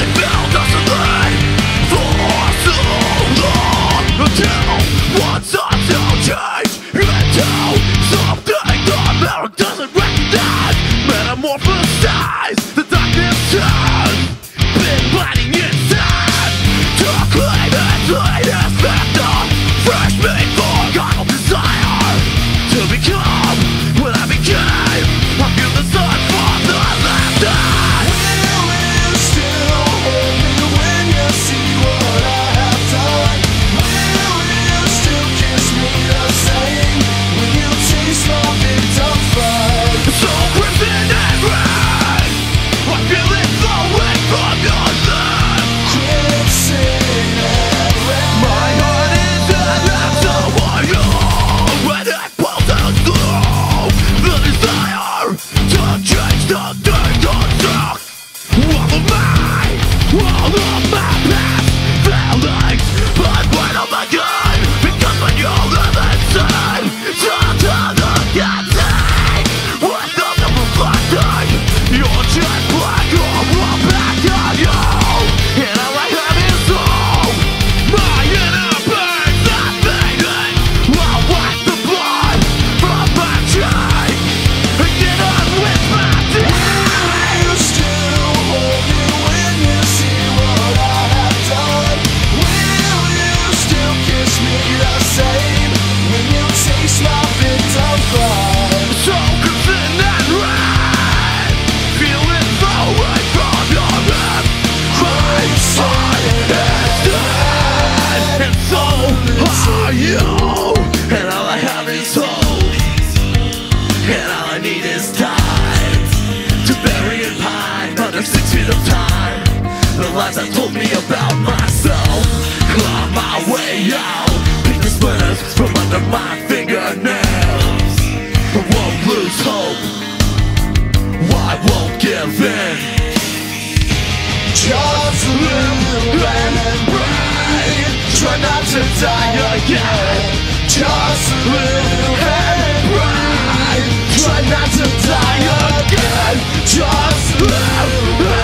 The darkness turns, been blinding inside. To claim its latest factor, fresh made for carnal desire. To become what I became, I feel the sun for the laughter. Will you still hold me when you see what I have done? Will you still kiss me the same when you taste my victim blood? So crimson and red, I feel it flowing from your lips. Crimson and red. My heart is an answer for you, when it pulses through the desire to change the thing construct. All of my past failings, but when I'm again, because when you live inside, turn to the outside, with nothing reflecting, you're just black, you're back on you, and all I have is hope. My inner burns are fading, I'll wipe the blood from my cheek, and get on with my day. Will you still hold me when you see what I have done? Will you still kiss me the same when you taste my victim blood? So crimson and red, feel it flowing from your lips. Crimson and dead, and so are you. And all I have is hope, and all I need is time to bury in pine under 6 feet of time. The lies that told me about myself, claw my way out, pick the splinters from under my fingernails. I won't lose hope, I won't give in. Just live and breathe. Try not to die again. Just live and breathe. Try not to die again. Just live